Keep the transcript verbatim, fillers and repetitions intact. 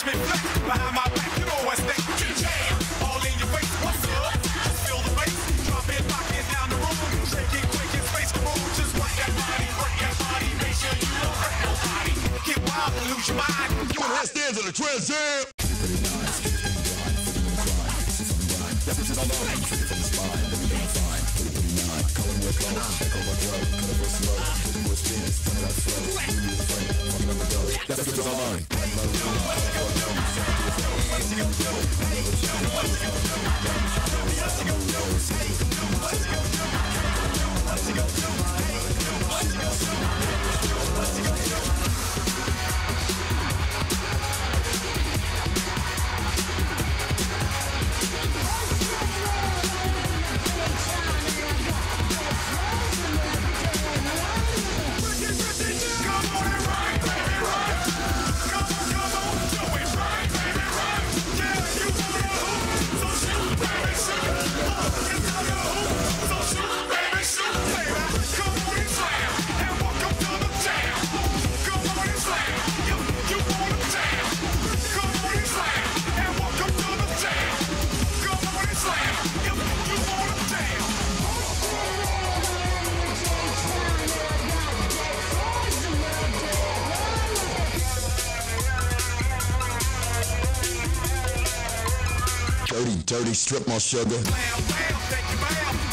me flex behind my back. You know what's next. Jam all in your face. What's up? Just feel the bass. Drop it, lock it down the room. Shake it, quake it, space the room. Just work that body, work that body. Make sure you don't hurt nobody. Get wild and lose your mind. You want to stand in the Trans Jam? Dirty, dirty, strip my sugar. Bam, bam, thank you, bam.